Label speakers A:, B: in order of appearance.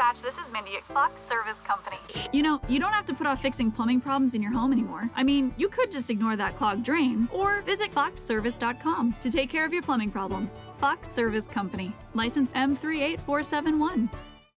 A: dispatch. This is Mindy at Clock Service Company.
B: You know, you don't have to put off fixing plumbing problems in your home anymore. I mean, you could just ignore that clogged drain or visit clockservice.com to take care of your plumbing problems. Clock Service Company. License M38471.